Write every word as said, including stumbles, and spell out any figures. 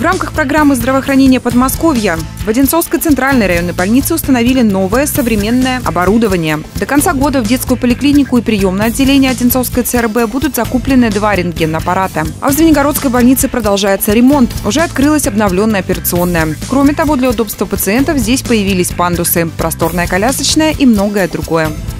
рамках программы здравоохранения Подмосковья в Одинцовской центральной районной больнице установили новое современное оборудование. До конца года в детскую поликлинику и приемное отделение Одинцовской ЦРБ будут закуплены два рентген-аппарата. А в Звенигородской больнице продолжается ремонт. Уже открылась обновленная операционная. Кроме того, для удобства пациентов здесь появились пандусы, просторная колясочная и многое другое.